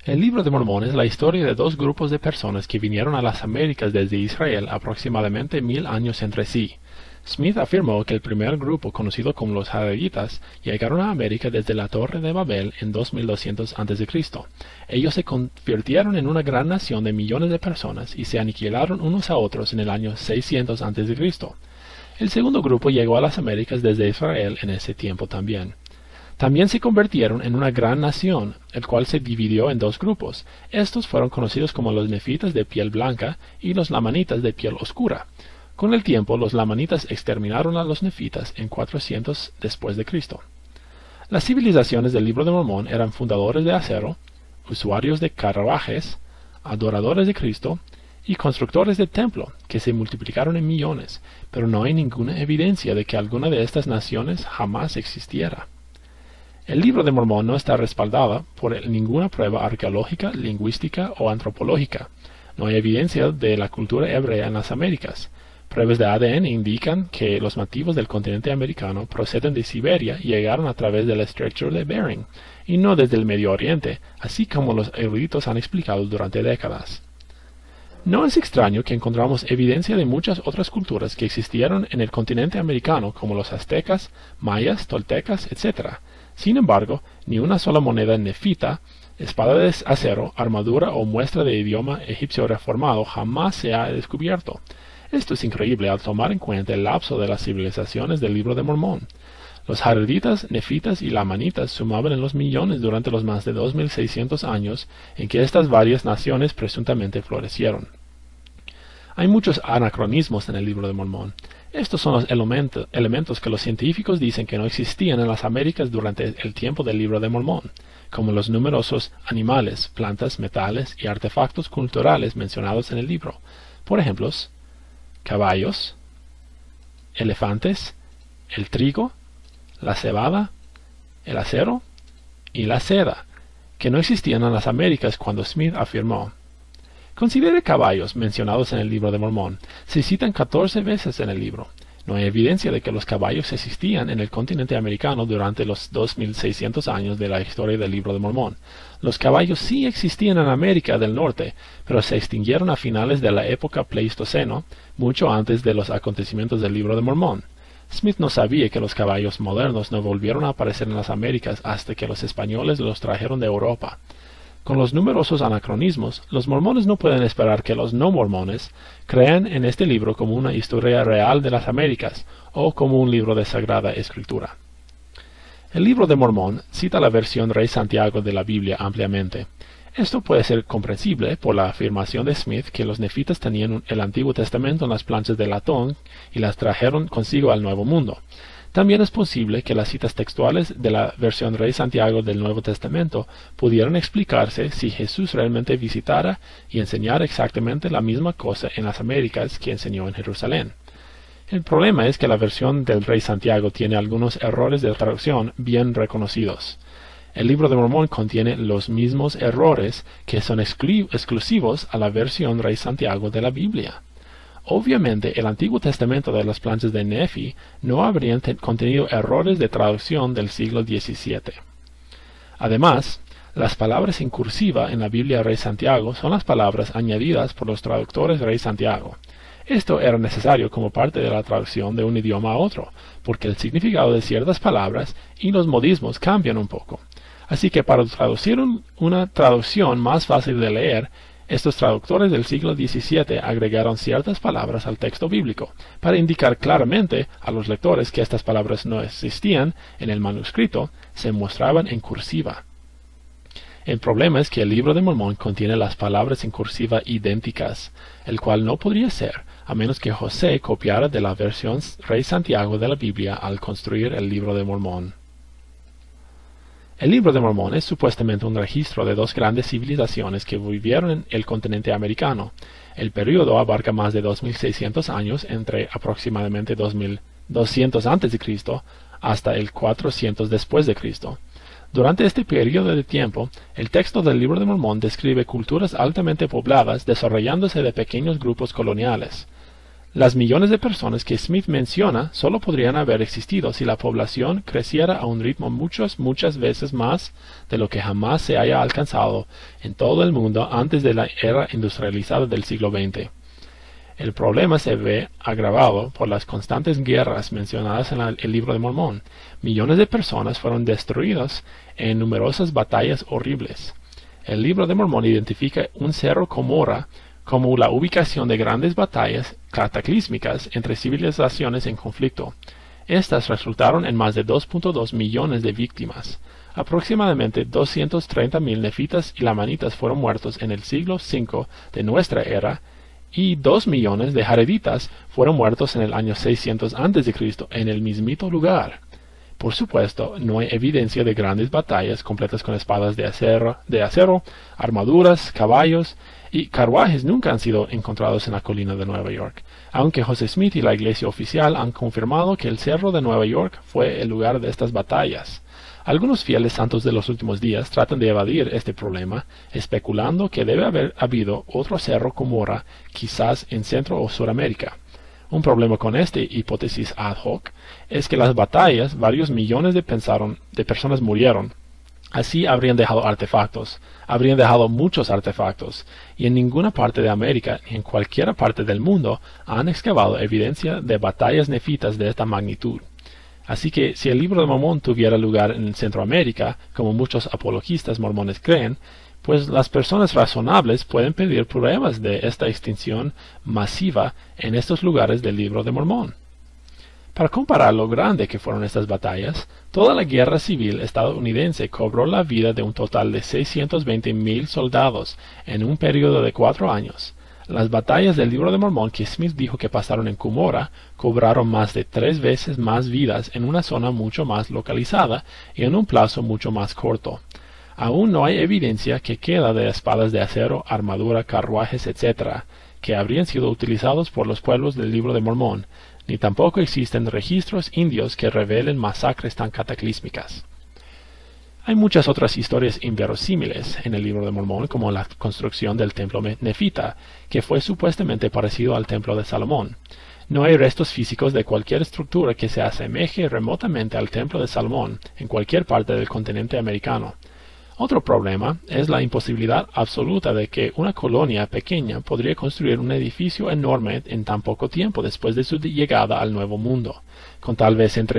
El Libro de Mormón es la historia de dos grupos de personas que vinieron a las Américas desde Israel aproximadamente 1000 años entre sí. Smith afirmó que el primer grupo, conocido como los Jareditas, llegaron a América desde la Torre de Babel en 2200 a.C. Ellos se convirtieron en una gran nación de millones de personas y se aniquilaron unos a otros en el año 600 a.C. El segundo grupo llegó a las Américas desde Israel en ese tiempo también. También se convirtieron en una gran nación, el cual se dividió en dos grupos. Estos fueron conocidos como los nefitas de piel blanca y los lamanitas de piel oscura. Con el tiempo, los lamanitas exterminaron a los nefitas en 400 después de Cristo. Las civilizaciones del Libro de Mormón eran fundadores de acero, usuarios de carruajes, adoradores de Cristo y constructores de templo, que se multiplicaron en millones, pero no hay ninguna evidencia de que alguna de estas naciones jamás existiera. El Libro de Mormón no está respaldado por ninguna prueba arqueológica, lingüística o antropológica. No hay evidencia de la cultura hebrea en las Américas. Pruebas de ADN indican que los nativos del continente americano proceden de Siberia y llegaron a través del estrecho de Bering, y no desde el Medio Oriente, así como los eruditos han explicado durante décadas. No es extraño que encontramos evidencia de muchas otras culturas que existieron en el continente americano, como los aztecas, mayas, toltecas, etc. Sin embargo, ni una sola moneda nefita, espada de acero, armadura o muestra de idioma egipcio reformado jamás se ha descubierto. Esto es increíble al tomar en cuenta el lapso de las civilizaciones del Libro de Mormón. Los jareditas, nefitas y lamanitas sumaban en los millones durante los más de 2600 años en que estas varias naciones presuntamente florecieron. Hay muchos anacronismos en el Libro de Mormón. Estos son los elementos que los científicos dicen que no existían en las Américas durante el tiempo del Libro de Mormón, como los numerosos animales, plantas, metales y artefactos culturales mencionados en el libro. Por ejemplo, caballos, elefantes, el trigo, la cebada, el acero y la seda, que no existían en las Américas cuando Smith afirmó. Considere caballos mencionados en el Libro de Mormón. Se citan 14 veces en el libro. No hay evidencia de que los caballos existían en el continente americano durante los 2600 años de la historia del Libro de Mormón. Los caballos sí existían en América del Norte, pero se extinguieron a finales de la época Pleistoceno, mucho antes de los acontecimientos del Libro de Mormón. Smith no sabía que los caballos modernos no volvieron a aparecer en las Américas hasta que los españoles los trajeron de Europa. Con los numerosos anacronismos, los mormones no pueden esperar que los no mormones crean en este libro como una historia real de las Américas o como un libro de Sagrada Escritura. El Libro de Mormón cita la versión Rey Santiago de la Biblia ampliamente. Esto puede ser comprensible por la afirmación de Smith que los nefitas tenían el Antiguo Testamento en las planchas de latón y las trajeron consigo al Nuevo Mundo. También es posible que las citas textuales de la versión Rey Santiago del Nuevo Testamento pudieran explicarse si Jesús realmente visitara y enseñara exactamente la misma cosa en las Américas que enseñó en Jerusalén. El problema es que la versión del Rey Santiago tiene algunos errores de traducción bien reconocidos. El Libro de Mormón contiene los mismos errores que son exclusivos a la versión Rey Santiago de la Biblia. Obviamente, el Antiguo Testamento de las planchas de Nefi no habrían contenido errores de traducción del siglo XVII. Además, las palabras en cursiva en la Biblia Rey Santiago son las palabras añadidas por los traductores Rey Santiago. Esto era necesario como parte de la traducción de un idioma a otro, porque el significado de ciertas palabras y los modismos cambian un poco. Así que para traducir una traducción más fácil de leer, estos traductores del siglo XVII agregaron ciertas palabras al texto bíblico, para indicar claramente a los lectores que estas palabras no existían en el manuscrito, se mostraban en cursiva. El problema es que el Libro de Mormón contiene las palabras en cursiva idénticas, el cual no podría ser, a menos que José copiara de la versión Rey Santiago de la Biblia al construir el Libro de Mormón. El Libro de Mormón es supuestamente un registro de dos grandes civilizaciones que vivieron en el continente americano. El período abarca más de 2600 años entre aproximadamente 2200 a.C. hasta el 400 después de Cristo. Durante este periodo de tiempo, el texto del Libro de Mormón describe culturas altamente pobladas desarrollándose de pequeños grupos coloniales. Las millones de personas que Smith menciona solo podrían haber existido si la población creciera a un ritmo muchas veces más de lo que jamás se haya alcanzado en todo el mundo antes de la era industrializada del siglo XX. El problema se ve agravado por las constantes guerras mencionadas en el Libro de Mormón. Millones de personas fueron destruidas en numerosas batallas horribles. El Libro de Mormón identifica un cerro Cumorah como la ubicación de grandes batallas cataclísmicas entre civilizaciones en conflicto. Estas resultaron en más de 2.2 millones de víctimas. Aproximadamente 230,000 nefitas y lamanitas fueron muertos en el siglo V de nuestra era, y 2 millones de jareditas fueron muertos en el año 600 a.C. en el mismito lugar. Por supuesto, no hay evidencia de grandes batallas completas con espadas de acero, armaduras, caballos y carruajes nunca han sido encontrados en la colina de Nueva York, aunque José Smith y la iglesia oficial han confirmado que el cerro de Nueva York fue el lugar de estas batallas. Algunos fieles santos de los últimos días tratan de evadir este problema, especulando que debe haber habido otro cerro Cumorah, quizás en Centro o Suramérica. Un problema con esta hipótesis ad hoc es que las batallas, varios millones de personas murieron. Así habrían dejado artefactos, habrían dejado muchos artefactos, y en ninguna parte de América ni en cualquier parte del mundo han excavado evidencia de batallas nefitas de esta magnitud. Así que si el Libro de Mormón tuviera lugar en Centroamérica, como muchos apologistas mormones creen, pues las personas razonables pueden pedir pruebas de esta extinción masiva en estos lugares del Libro de Mormón. Para comparar lo grande que fueron estas batallas, toda la guerra civil estadounidense cobró la vida de un total de 620,000 soldados en un periodo de 4 años. Las batallas del Libro de Mormón que Smith dijo que pasaron en Cumorah cobraron más de 3 veces más vidas en una zona mucho más localizada y en un plazo mucho más corto. Aún no hay evidencia que queda de espadas de acero, armadura, carruajes, etc., que habrían sido utilizados por los pueblos del Libro de Mormón, ni tampoco existen registros indios que revelen masacres tan cataclísmicas. Hay muchas otras historias inverosímiles en el Libro de Mormón, como la construcción del templo nefita, que fue supuestamente parecido al templo de Salomón. No hay restos físicos de cualquier estructura que se asemeje remotamente al templo de Salomón en cualquier parte del continente americano. Otro problema es la imposibilidad absoluta de que una colonia pequeña podría construir un edificio enorme en tan poco tiempo después de su llegada al Nuevo Mundo, con tal vez entre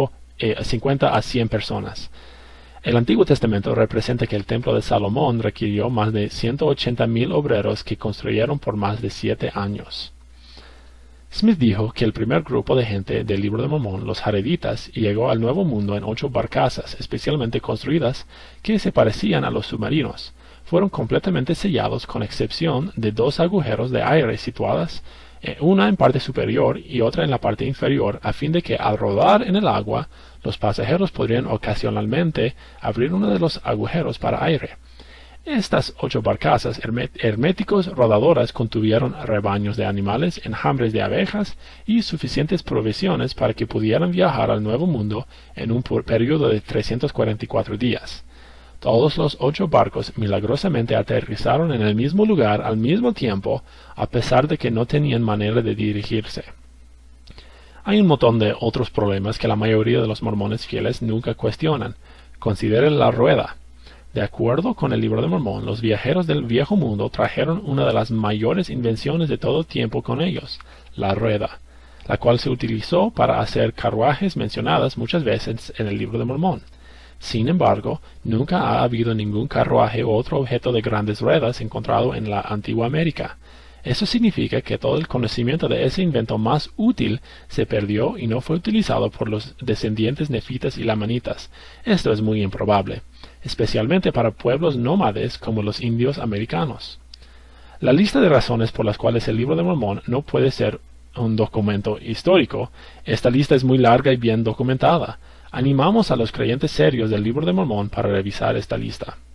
50 a 100 personas. El Antiguo Testamento representa que el templo de Salomón requirió más de 180,000 obreros que construyeron por más de 7 años. Smith dijo que el primer grupo de gente del Libro de Mormón, los jareditas, llegó al Nuevo Mundo en 8 barcazas especialmente construidas que se parecían a los submarinos. Fueron completamente sellados con excepción de 2 agujeros de aire situadas, una en parte superior y otra en la parte inferior, a fin de que al rodar en el agua, los pasajeros podrían ocasionalmente abrir uno de los agujeros para aire. Estas 8 barcazas herméticos rodadoras contuvieron rebaños de animales, enjambres de abejas y suficientes provisiones para que pudieran viajar al Nuevo Mundo en un periodo de 344 días. Todos los 8 barcos milagrosamente aterrizaron en el mismo lugar al mismo tiempo, a pesar de que no tenían manera de dirigirse. Hay un montón de otros problemas que la mayoría de los mormones fieles nunca cuestionan. Consideren la rueda. De acuerdo con el Libro de Mormón, los viajeros del Viejo Mundo trajeron una de las mayores invenciones de todo tiempo con ellos, la rueda, la cual se utilizó para hacer carruajes mencionadas muchas veces en el Libro de Mormón. Sin embargo, nunca ha habido ningún carruaje u otro objeto de grandes ruedas encontrado en la antigua América. Eso significa que todo el conocimiento de ese invento más útil se perdió y no fue utilizado por los descendientes nefitas y lamanitas. Esto es muy improbable, especialmente para pueblos nómades como los indios americanos. La lista de razones por las cuales el Libro de Mormón no puede ser un documento histórico, esta lista es muy larga y bien documentada. Animamos a los creyentes serios del Libro de Mormón para revisar esta lista.